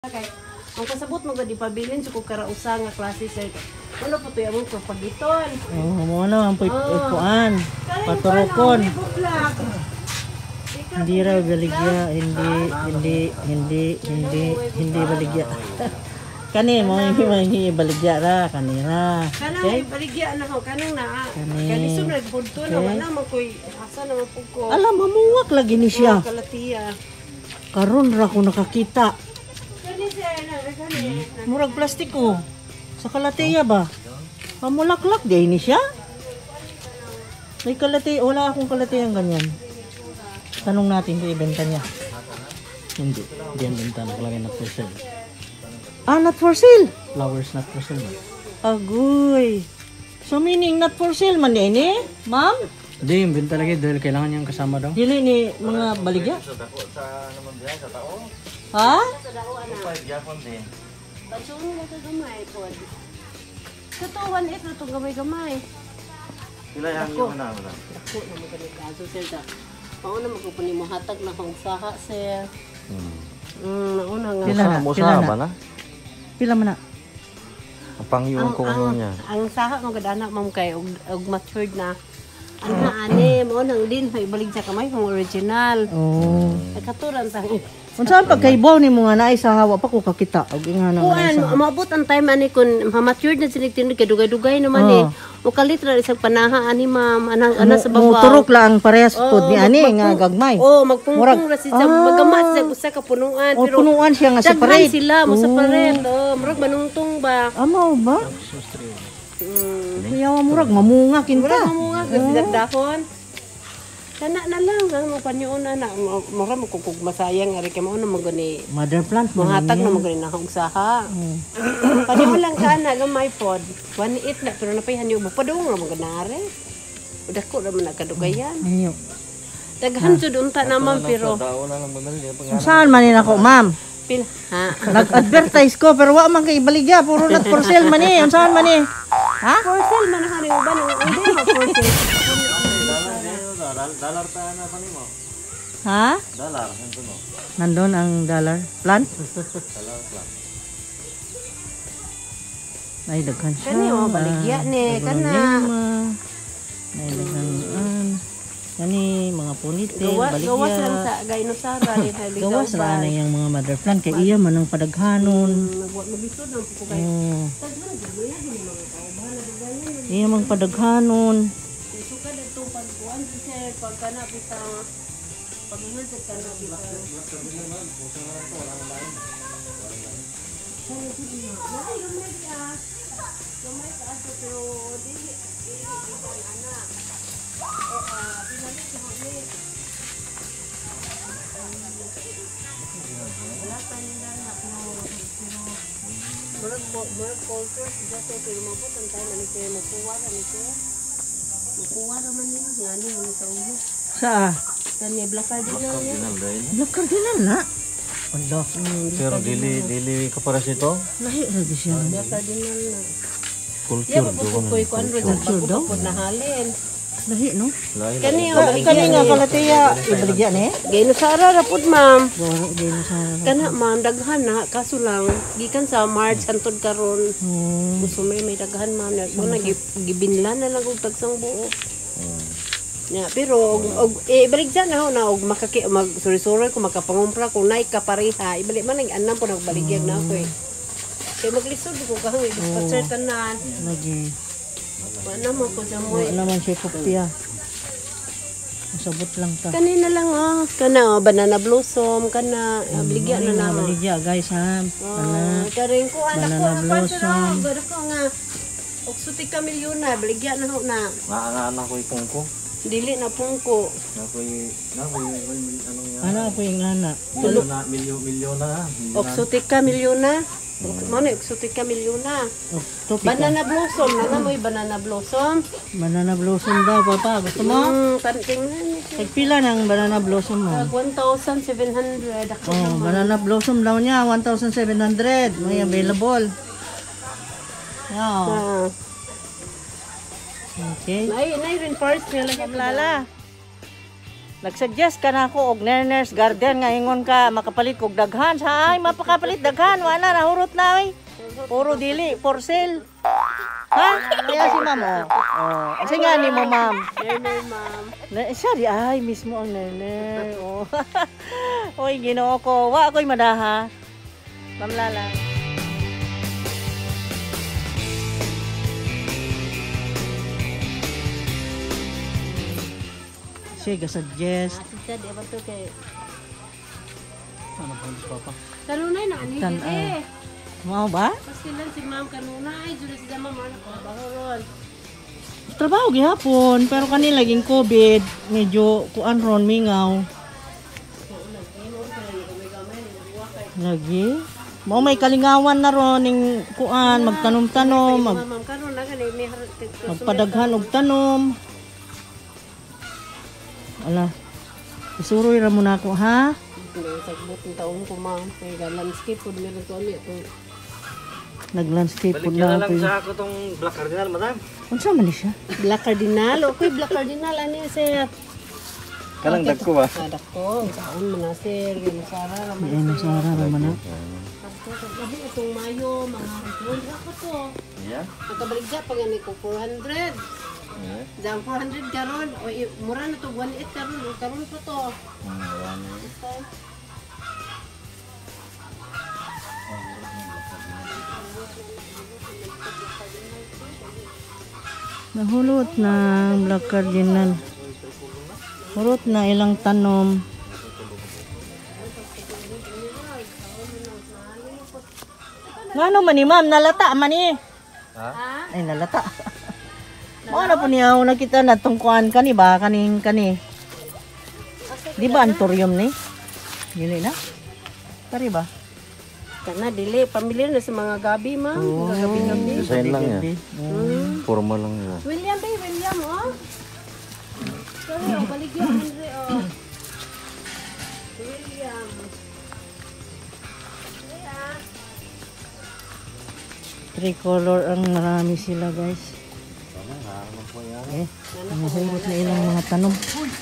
Kay ang kasabot mo gadi pabilin sa karausa nga klase sir. Ano po to yung propagiton? Oh, mo na ang puan. Paturokon. Hindi raw baligya, hindi baligya. Kani mo hindi baligya ra kanira. Okay? Baligya na ko kanang na. Kani sunod punto na wala man koy asa naman pug ko. Alam mamuwak lagi ni siya. Kalatiya. Karon ra ko nakakita. Kani sir na kani. Murag plastiko. Sa kalateya ba? Pamulaklak di ni siya. May kalate, wala akong kalateyang ganyan. Tanong natin kung ibenta niya. Hindi yan benta. Naglagay not for sale. Ah, not for sale? Flowers not for sale. Agoy. So meaning not for sale man din eh? Ma'am? Hindi, yung benta lagi dahil kailangan niyang kasama daw. Dili ni mga baligya? Ha? Pagsuno na sa gamay po. Katuwan ito itong gamay-gamay. Sila yung yung na. Ako na magaling kaso sir ta. Pauna magkupunin mo hatag na kong saha sir. Nauna nga. Pila na? Musa ba na? Pila man na? Ang panghiwan ko ano niya. Ang saha mo gadana ma'am kay og matured na. Ang naani mo nang din may balik sa kamay kung original. Oh. Ay katuran tang. Unsa pagkaibaw ni mo nga naay sa hawa pa ko kakita og ingana nga naay sa. Maabot ang time ani kun matured na sinig tinig kay dugay-dugay naman eh. Mukalit ra isang panaha ani ma'am ana sa babaw. Turok lang parehas pod ni ani nga gagmay. Oh, magpungpung ra siya magamat sa usa ka punuan O punuan siya nga daghan separate. sila mo separate. Oh, murag manungtong ba. Amaw ba? Kuya murag mamunga kinta. Murag mamunga kasi dagdahon. Kana na lang ang mo panyoon na mura mo kung masayang ari kay mo na magani Mother plant mo. muhatag na magani na kung saha. Panyoon lang kana gamay pod. 1.8 na pero napayhan yo mo padung ra maganare. Dako ra man nagkadugayan. Ayo. Daghan jud unta naman pero Saan man ni nako, ma'am? pil ha. Nag-advertise ko pero wa man kay baligya, puro not for sale man ni. Unsaon man ni? Ha? For sale man hani uban hindi ma for sale. Dollar ta na pa nimo. Ha? Dollar ano no? Nandun ang dollar plant? Dollar plan. Ay, daghan siya. Kani o baligya ni kana. Ay, daghan. Kani, mga punitil, Gawas lang baligya. sa Gainosara ni Haligaw. Gawas ra na yung mga mother plant. Kay iya man ang padaghanon. Nabisod ng ko kay. Iya mang padaghanon. Suka dito pagkuan sir pagkana bitang pagingod sa kana bitang. Murag culture siya sa lumabot ang tayo na siya makuha na siya. Makuha naman niya ngani mo sa ulo. Saa? Kani black card na niya. Black cardinal na. Allah. Pero dili kaparas ito. Lahi ra di siya. Black cardinal na. Culture Iya do ko kuan ro sa pagpapod na halin. Lahi no? Kani Kani nga kalatiya ibaligya ni. Gainosara ra pud ma'am. Goro din sa. Kana ma'am daghan na kaso lang gikan sa March antod karon. Gusto may daghan ma'am na mo gibinlan na lang og tagsang buo. Ya, pero ibalik dyan na og mag suri-suri ko makapangumpra kung naay kapareha ibalik man ang anam po nagbaligyag na ako eh. Kaya maglisod ko kahang dispatcher tanan. Lagi. Wala mo ko sa mo. Wala naman siya kopya. Masabot lang ta. Kanina lang kana banana blossom kana baligya na naman. Baligya guys ha. Karing ko anak ko banana blossom. ko nga oksutika milyona baligya na ho na. Anak ko ikungko. Dili na pungko. Ano po yung nana? Milyon na. Oksutika milyona. Mano oksutika milyona. Banana blossom na mo'y banana blossom. Banana blossom daw papa. Gusto mo? Tingnan. Tagpila ng banana blossom mo. 1,700 ako. Oh, banana blossom daw niya 1,700. May available. Yeah. Okay. Nay rin parts niya lang Lala. Nagsuggest ka na ako og Nerner's Garden nga ingon ka makapalit kog daghan. Ay, mapakapalit daghan. Wala nahurot na oy. Puro dili, for sale. Ha? Kaya si ma'am oh. Kasi nga ni mo ma'am. Nerner, ma'am. Siya di ay mismo ang Nerner. Oh. Oy, Ginoo ko. Wa ako'y madaha. Ma'am Lala. Siya ga-suggest. Siya, di ba ito kay... Ano pa yung papa? Kanunay na ani Tan- eh. Mau ba? Pastilan si ma'am kanunay. Dula si ma'am ano ko bahoron. Trabaho gihapon, pero kanila laging COVID, medyo kuan ron mingaw. Lagi. Mo may kalingawan na ron ning kuan, magtanom-tanom, Ma'am karon na gani may magpadaghan og tanom. Ala. Isuroy ra mo na ako ha. sagbot ng taon ko ma'am. Kaya landscape po meron ko ano ito. Nag-landscape po Baligyan na na ako. lang sa ako tong Black Cardinal, madam. Unsa man ni siya? Black Cardinal. Okay, Black Cardinal. Ano yun sir? Kanang dagko ba? Kadak ko. Ang taon mo na sir. Gano'n Sara naman. Ano sa ara ra man na? Kasi itong Mayo, mga ritual ako to. Yeah. Nakabaligya pag ano ko 400. Yeah. Dang 400 karon. O mura na to 1.8 karon. O karon pa to. Nahulot na Black Cardinal. Hulot na ilang tanom. Ngano man ni ma'am, nalata man ni. Ha? Ay nalata. Ano po niya ako nakita na tungkuan kani ba kaning kani. Di ba antorium ni? Dili na. Kari ba? Kana dili pamilya na sa mga gabi ma'am. Mga gabi-gabi. Design lang yan. Formal lang yan. William ba? William oh. Sorry, oh, baligyan Henry oh. William. Tricolor ang marami sila guys. Eh, nahulot na ilang mga tanom.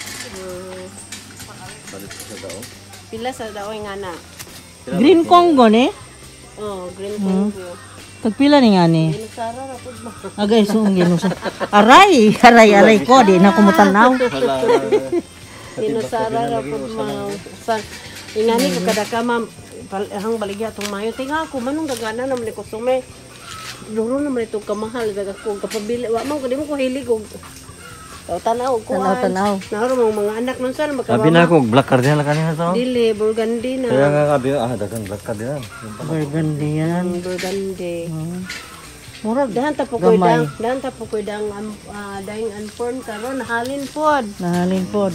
Pila sa daoy nga na. Green Congo ni? Oh, green Congo. Tagpila ni nga ni? Sara ra pud ba? Agay sung ginusa. Aray ko di na kumutanaw. Sinusara ra pud ma. Sa ingani ko kada ka ma'am hang baligya tong Mayo. Tinga ako manong gagana naman ni kusume. Duro naman ito kamahal daga ko kapabili. Wa man ko di mo ko hilig og tanaw ko. Tanaw. Naro mga anak nun saan Abi makababa. na ako Black Cardinal kanina to. Dili, burgundy na. Kaya nga abi dagan Black Cardinal. Burgundy yan. Burgundy. Murag Dahan ta po koy Gamay. dahan ta po koy dang daing unformed karon halin pod. nahalin pod.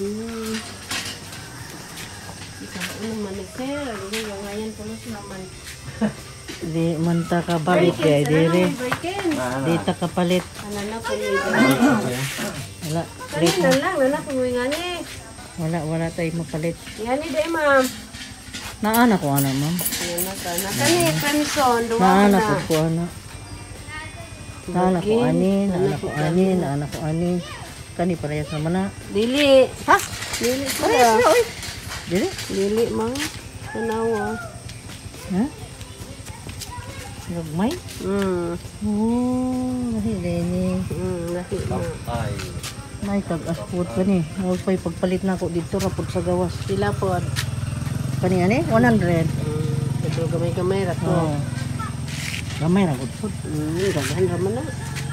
Ano man ni sir, ano ngayon pulos naman. Di man ta kapalit kay dire. Breaking. Di ta kapalit. Ano na po ni. Wala. Kanina lang na po ngani. Wala tayo mapalit. Yani day ma'am. Naana ko ana ma'am. Ano na ka na kani Crimson duwa Naana na. ko ana. Naana ko ani, naana ko ani, naana ko ani. Kani parehas naman na. Dili. Ha? Dili Parehas sila. na oy. Dili? Dili ma'am. Tanawa. Ha? Nagmay? Oh, lahi ni. Lahi na. Ay. May tag-aspot pa ni. Huwag pa'y pagpalit na ako dito rapod sa gawas. Pila pod. Kani ani? 100. Ito gamay-gamay ra to. Oh. Gamay ra gud pod. Daghan ra man na.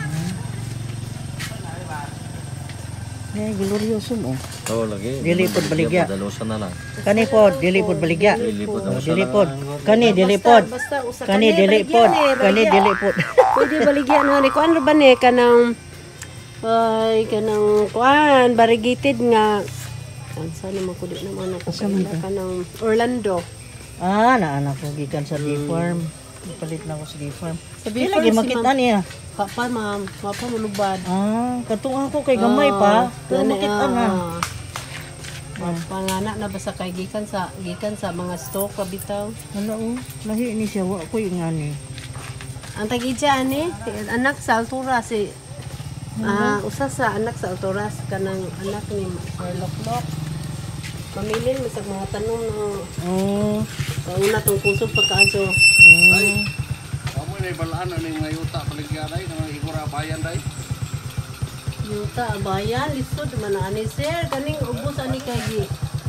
Eh, glorioso mo. Oh, lagi. Dili pod baligya. Dalusan na lang. Kani pod, dili pod baligya. Dili pod Oh, dili pod. Kani dili pod. Basta usa Kani dili pod. Kani dili pod. Pwede baligyan na ni kuan ra ba ni kanang kanang kuan variegated nga sana man ko di naman ako kanang Orlando. Naana ko gikan sa D-Farm. Palit na ako sa D-Farm. Sa Di B-Farm lagi si makita niya. Papa ma'am, papa mulubad. Katong ako kay gamay pa. Pero makita na. Pangana na basta kay gikan sa mga stock kabitaw. Ano lahi ni siya wa ko ingani. Ang tagidya ani anak sa altura si Usa sa anak sa Altoras kanang anak ni Sir Loklok. Mamilin mo sa mga tanong ng una tong kusog pagkaaso. Kamu ni balaan ani mga yuta paligya day nang igura bayan day. Yuta bayan lisod man ani sir kaning ubos ani kay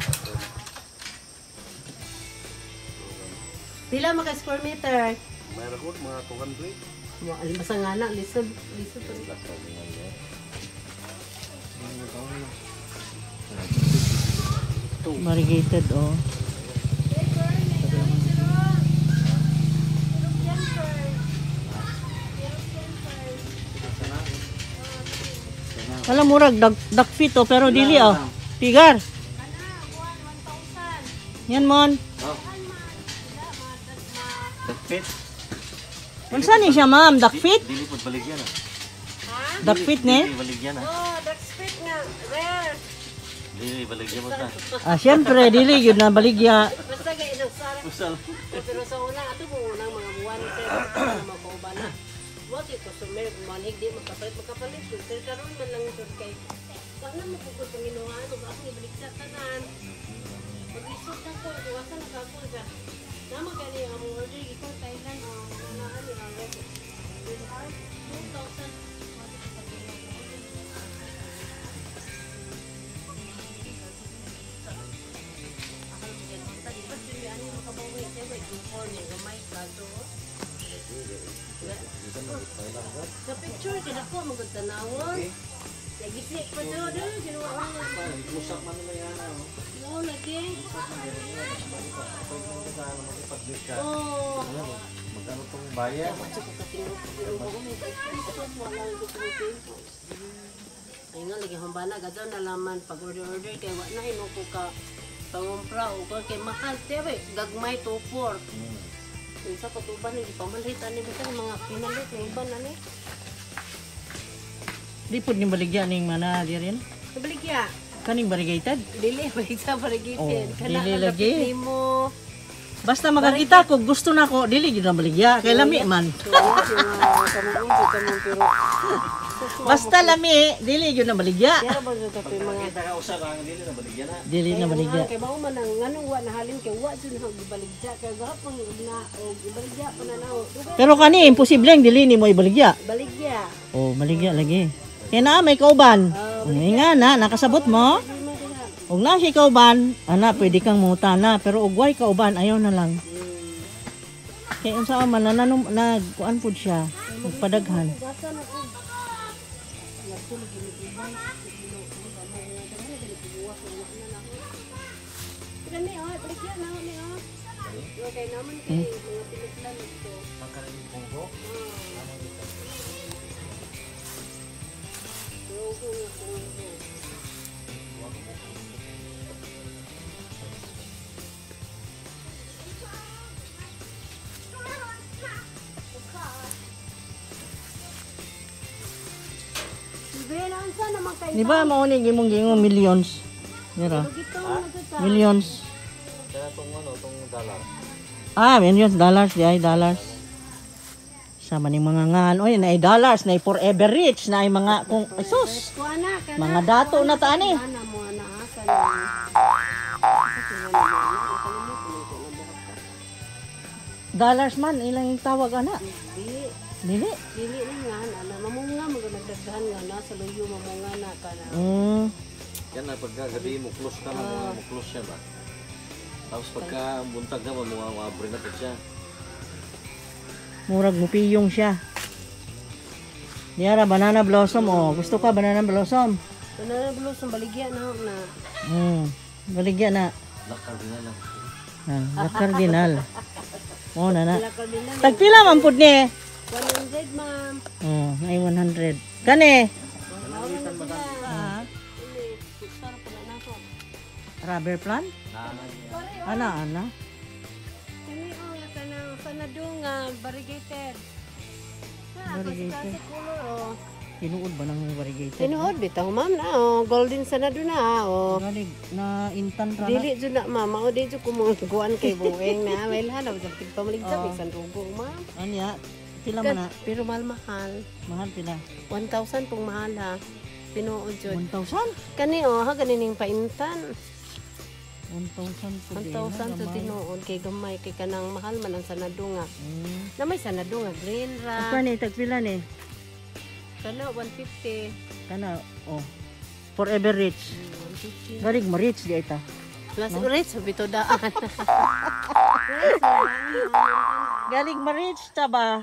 pila maka square meter? Mayroon ko mga 200. Mo basta nga na lisod Variegated, oh. Wala murag duck feet, oh, pero dili, oh. Tigar. Yan, mon. Dagpit. Unsa ni siya, ma'am? Duck feet? Dili pud baligyan ah. Duck feet, ne? Dili baligyan ah. Oh, that's fit nga. Rare. Dili baligyan mo ta. Siyempre, dili yun na baligya. Basta kay inang sarap. Usal. Pero sa una, ato mo unang mga buwan sir, mabauba na. Wag yung customer, manig di magkapalit. Sir, karoon man lang ito kay, sana mo kukul Panginoon, o ako ibalik sa tanan. Pag-isot na ko, iwasan na kakul ka. Nama gani ang order, ikaw Thailand, nanaan yung ang with heart, 2,000. Sa picture, kinako, magagtanawon. Nagisik pa doon, ginawa ko na. Usap man nila yan ah. Oo, lagi. Mag-publish ka. Oo. Magkano tong bayan? Ay nga, lagi hambana, gadaw nalaman, pag order kay wala na inuko ka pangumpra o kay mahal, tewe, gagmay tupor. Sa patuban, hindi pamanhit, ani ba mga pinalit, may iba na ni. Di po yung baligya ning mana di rin. Nabaligya, Kaning variegated. dili, balik sa parigitin. Oh, dili lagi. Mo. Basta makakita ko, gusto na ko, dili yun na baligya. Kay lami man. Basta lami, dili yun na baligya. Kaya ba sa kape mga Kita ka usap ang dili na baligyan na. Dili na baligya. kay mao man ang nganong wa na halin kay wa jud na gibaligya kay gahapon na o gibaligya pa na naw. Pero kani, imposible ang dili ni mo ibaligya. Baligya. Oh, baligya lagi. Kaya na, may kauban. Nga na, nakasabot mo. Huwag na siya kauban, ana, pwede kang muta na. Pero ugway kauban, ayaw na lang. Kaya unsa man, nagkuan po siya. Nagpadaghan. Gasa na ko. Kani oh, baligya na ni oh. Okay naman kay mga pinaglan ito. Makarin punggo. Benansa naman kay Di ba maunig imong gingon millions? Dira. Millions. Kaya tong ano, tong dollar. Millions dollars, di ay dollars. Sama ni mga ngan. Oy, na ay dollars, na ay forever rich, na ay mga kung sus. kuana kana. Mga dato na ta ani. Ana mo na asa Dollars man ilang tawag ana. Di Dili. dili na nga ana mamunga mo nagdagdahan nga na sa luyo mamunga na kana. Yan na pagka gabi mo close ka na mo close siya ba. Tapos pagka buntag na mo abri na po siya. Murag mupiyong siya. Diara banana blossom oh. Gusto ka banana blossom? Banana blossom baligya na na. Baligya na. Lakar din na lang. La cardinal. Oh na na. Sila ka din na. Tagpila man pud ni. 100 ma'am. Oh, ay 100. Kani Malitan ba ta? Ini kusar pala na ko. rubber plant? Ana. Kani oh kana sanadunga variegated. Variegated. Color oh. Tinuod ba ng variegated? Tinuod bitaw ma'am na oh golden sanaduna oh. Galig na intan ra na. Dili jud na mama o di jud kumukuan kay bueng na well hanaw sa pagpamaligsa bisan rugo ma'am. Anya, Pila man na? Pero mahal. Mahal pila. 1,000 pong mahal ha. Pinuod jud. 1,000? Kani ha ganing paintan. 1,000 po din. 1,000 to tinuod kay gamay kay kanang mahal man ang sanadunga. Na may sanadunga green ra. Ito ni, tagpila ni. Kana 150. Kana, oh. Forever rich. 150. Galing mo rich di ita. Plus rate sa bito daan. Galing mo rich ta ba?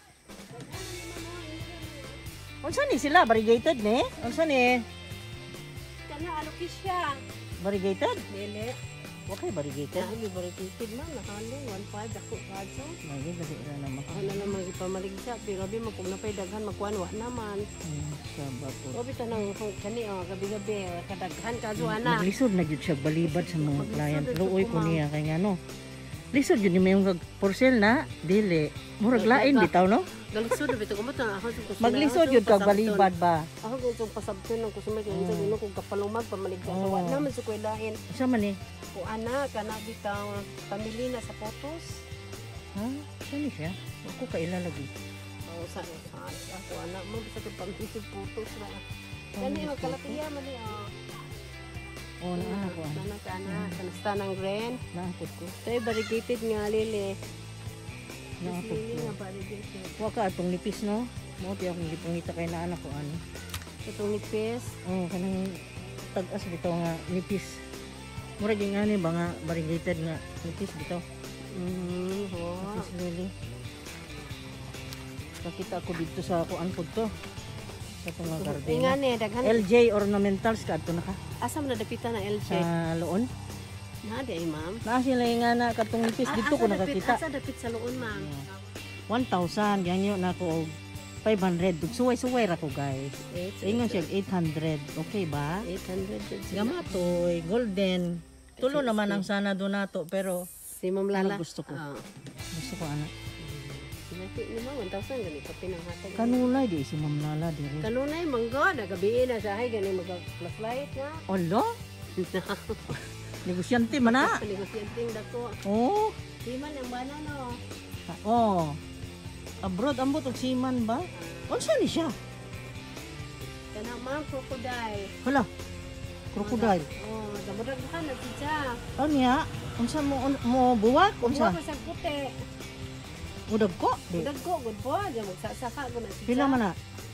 Unsa ni sila? Variegated ni? Unsa ni? Kana ano kisya? Variegated? Dili. Okay, variegated. Dahil barikitid man nahalo 1.5 ako kadto. Lagi kasi ira na Ako na lang magipamaligsa pero abi mo kung napay daghan makuan wa naman. Saba po. Obi tanang kani gabi-gabi kadaghan kadto ana. Naglisod na gyud siya balibad sa mga Maglisod client. na Luoy siya, ko ma'am. niya kay ngano. Lisod yun yung mayong for sale na dili. Murag lain bitaw no? Galisod na bito kumo ta ako sa Maglisod yun kag balibad ba? Ako gusto pasabton ng kusumay kay sa duno kung kapalumag pamaligsa so wa naman sa kwelahin. Sa man ni? Ko ana kana bitang pamili na sa photos. Ha? Saan siya? Ako kaila lagi. O sa ako ana mo bisa ko pamili sa photos na. Kani magkalatiya man ni Oh, na ako. Sana kanasta ng green. Naakot ko. Tay variegated nga lili. Naakot Lili ko. nga variegated. Wa ka atong nipis no? Mo ti akong gipangita kay na anak ko ano. Itong nipis. Oh, kanang tag-as bitaw nga nipis. Murag yung ano ba nga variegated nga nipis bitaw. Ho. Nipis lili. Nakita ko dito sa kuan pud to. Sa itong mga garden. Nga ni daghan. LJ Ornamentals ka ato na ka Asam na dapita na LJ. sa loon. Na di ay ma'am. Na sila nga na katong nipis dito ko nakakita. Asa dapit sa loon ma'am. 1,000 ganyo na ko 500. Suway-suway ra ko guys. Ingon siya 800. Okay ba? 800 jud sila. Gamatoy, golden. Tulo naman ang sana do nato pero Si Ma'am Lala. gusto ko. Ah. gusto ko ana. Sinati ni ma'am 1,000 gani ka pinanghatag. Kanulay di si Ma'am Lala diri. Kanunay mangga nagabi na sa hay gani mag flashlight na. Olo? Negosyante man na. Negosyanteng dako. Oh. Di man ang bana no. Oh. Abroad ambot og siman ba? Unsa ni siya? Kana ma'am crocodile. Hala. Crocodile. Oh, damodaghan na siya. Ano niya? Unsa mo buwak? Unsa? Unsa? Mo sa puti. Udag ko? Di. Dagko good po, di magsasaka ko na siya. Pila man na?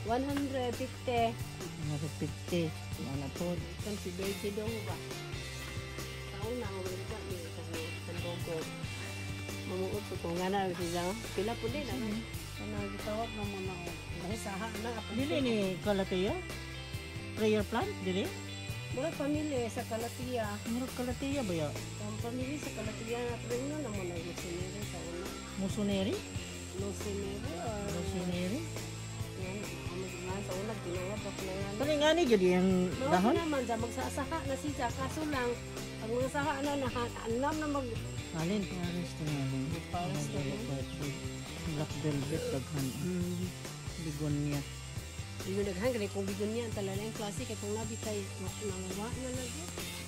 150. 150. Ano po? Kan si Beji daw ba? Taon na ang wala ni sa Bogo. Mamuot ko kung nga na sila. Pila po din ano. Ano gitawag ng mga dahil saha na apa. Dili ni Kalateya? Prayer plant? Dili? Murag pamilya sa Kalatiya. Murag Kalateya ba ya? Ang pamilya sa Kalatiya na preno na mo na Lucinere sa una. Musoneri? Lucinere or Musoneri? yan. Ang sa una ginawad ako na yan. Kani nga ni jud yung Mao dahon? naman sa magsasaka na siya kaso lang ang mga saha na alam na mag Alin? Paris to nga ni. Paris to nga. Black velvet daghan. Bigonia. yung daghan gani kung bigon niya talaga yung klase kay kung labi tay nangawa na lagi.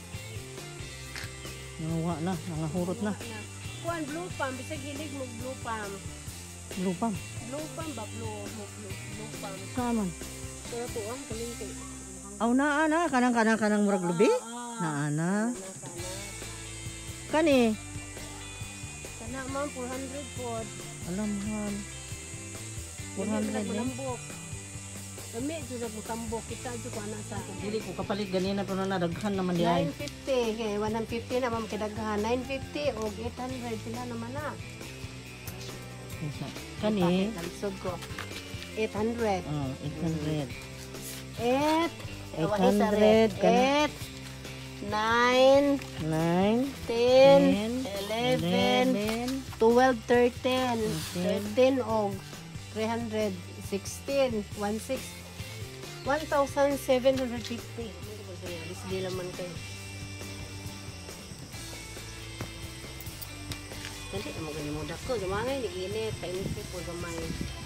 Nangawa na, nangahurot na. Kuan blue palm bisag hilig mo blue palm. Lupang. Blue palm ba blue palm. Saan man? Pero to ang kaling kay Aw naa kanang murag lubi? Naa na. Kani, Kana man 400 pod. alam mahal. 400 din. Tambok. Kami jud mo tambok kita jud ko ana sa Dili ko kapalit ganina pero na daghan naman di ay. 950 kay 150 na mam kidaghan 950 o 800 sila naman na. Kani, Nagsod ko. 800. oh, 800. 800. 800. 9, 9, 10, 11, 11, 12, 13, 13 og 300, 16, 16, 1,750. Di naman kayo. Dali, mo ganyan mo dako. Gamangay, nag-init. Kainit po gamay.